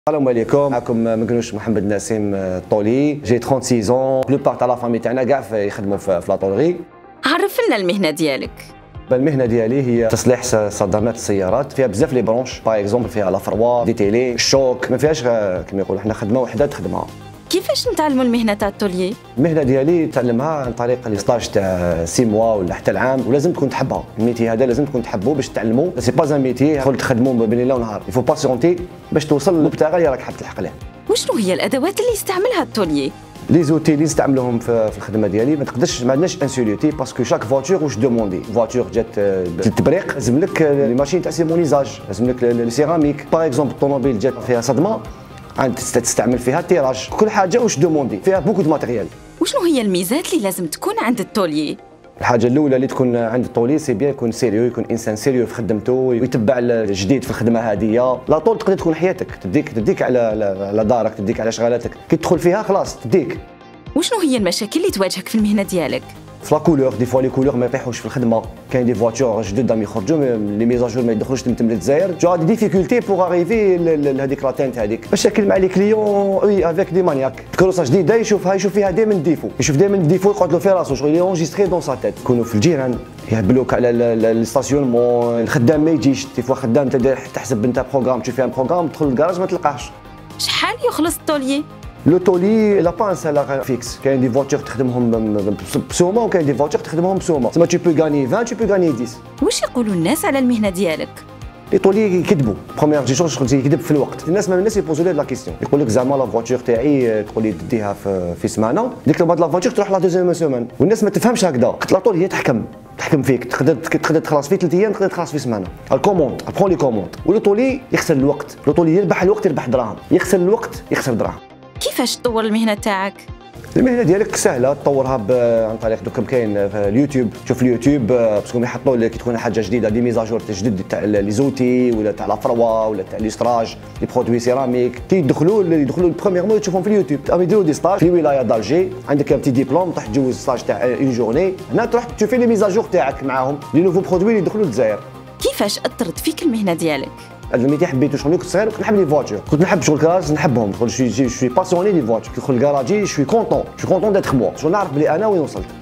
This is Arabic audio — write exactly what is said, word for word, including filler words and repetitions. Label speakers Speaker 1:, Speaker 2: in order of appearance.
Speaker 1: السلام عليكم، معكم مكنوش محمد نسيم الطولي. جي ستة وثلاثين ans، لو بار تاع لا فامي تاعنا كاع يخدموا في لا طولغي.
Speaker 2: عرف لنا المهنه ديالك.
Speaker 1: المهنه ديالي هي تصليح صدمات السيارات، فيها بزاف لي برونش، باغ اكزومبل فيها لا فروا دي تيلي الشوك، ما فيهاش كما يقولوا حنا خدمه وحده تخدمها.
Speaker 2: كيفاش نتعلموا المهنه تاع التوليي؟
Speaker 1: المهنه ديالي تعلمها عن طريق لي ستاج تاع سي موا ولا حتى العام، ولازم تكون تحبها. الميتي هذا لازم تكون تحبه باش تعلمه، سي با ان ميتي تدخل تخدمه بين الليل ونهار، يفو باسيونتي باش توصل للمبتغى اللي راك حاب تلحق له.
Speaker 2: وشنو هي الادوات اللي يستعملها التوليي؟
Speaker 1: لي زوتي اللي نستعملهم في الخدمه ديالي ما تقدرش ما عندناش انسوليتي، باسكو شاك فواتور واش دوموندي. فواتور جات للتبريق لازم لك لي ماشين تاع سيمونيزاج، لازم لك السيراميك. باغ اكزومبل الطوموبيل جات فيها صدمه عند تستعمل فيها التيراج، كل حاجه واش دوموندي فيها بوكو دو ماتيريال.
Speaker 2: وشنو هي الميزات اللي لازم تكون عند التوليي؟
Speaker 1: الحاجه الاولى اللي تكون عند الطولي سي بيان يكون سيريو، يكون انسان سيريو في خدمته ويتبع الجديد في الخدمه هذه. لا طول تقدر تكون حياتك، تديك تديك على على دارك، تديك على شغالاتك، كي تدخل فيها خلاص تديك.
Speaker 2: وشنو هي المشاكل اللي تواجهك في المهنه ديالك؟
Speaker 1: في لا كولور، دي فوا لي كولور ما يطيحوش في الخدمه، كاين دي فواتور جدد راهم يخرجوا لي ميزاجور ما يدخلوش تم للجزائر، جو دي ديفيكولتي بوغ اريفي لهذيك لا تانت هذيك. مشاكل مع لي كليون وي افيك دي مانياك، كروسه جديده يشوفها يشوف فيها ديما ديفو، يشوف ديما ديفو يقعد له في راسو شغل يونجستري دون سا تيت. يكونوا في الجيران يهبلوك على الستاسيونمون، الخدام ما يجيش، دي فوا خدام تحسب انت بروغرام، تشوف فيها بروغرام تدخل للكراج ما تلقاهش.
Speaker 2: شحال يخلص التوليي؟
Speaker 1: لو تولي لا با ان سالار فيكس، كاين دي فواتور تخدمهم بسومه وكاين دي فواتور تخدمهم بسومه، تسمى تو بو غاني عشرين، تو بو غاني عشرة.
Speaker 2: واش يقولوا الناس على المهنه ديالك؟
Speaker 1: لي طولي يكذبوا، بروميير جي شغل شغل يكذب في الوقت. الناس ما الناس يبوزوا لي لا كيسيون، يقول لك زعما لا فواتور تاعي تقول لي تديها في في سمانه، ديك بعد لا فواتور تروح لا دوزيام سيمين، والناس ما تفهمش هكذا. قلت لا طول هي تحكم تحكم فيك، تقدر تقدر تخلص في ثلاث ايام، تقدر تخلص في سمانه. الكوموند ابخون لي كوموند، ولو طولي يخسر الوقت، لو طولي يربح الوقت يربح دراهم، يخسر الوقت يخسر دراهم.
Speaker 2: كيفاش تطور المهنه تاعك؟
Speaker 1: المهنه ديالك سهله تطورها عن طريق دوكم كاين في اليوتيوب، شوف اليوتيوب باسكو يحطوا لك كي تكون حاجه جديده دي ميزاجور جدد تاع لي زوتي ولا تاع لا فروا ولا تاع ليستراج لي برودوي سيراميك، تيدخلوا يدخلوا البرومييرمون تشوفهم في اليوتيوب. راهم يديروا دي ستاج في الولايه دالجي، عندك ان تي ديبلوم تروح تجوز ستاج تاع اون جورني، هنا تروح تشوفي لي ميزاجور تاعك معاهم لي نوفو برودوي اللي يدخلوا للجزائر.
Speaker 2: كيفاش اثرت فيك المهنه ديالك؟
Speaker 1: هذا الميتي حبيته شغل كنت صغير، كنت نحب لي فواتور، كنت نحب شغل كراج نحبهم، شغل شوي شوي باسيوني لي فواتور، كي ندخل الكراجي شوي كونطون، شوي كونطون ديتر موا، شغل نعرف بلي انا وين وصلت.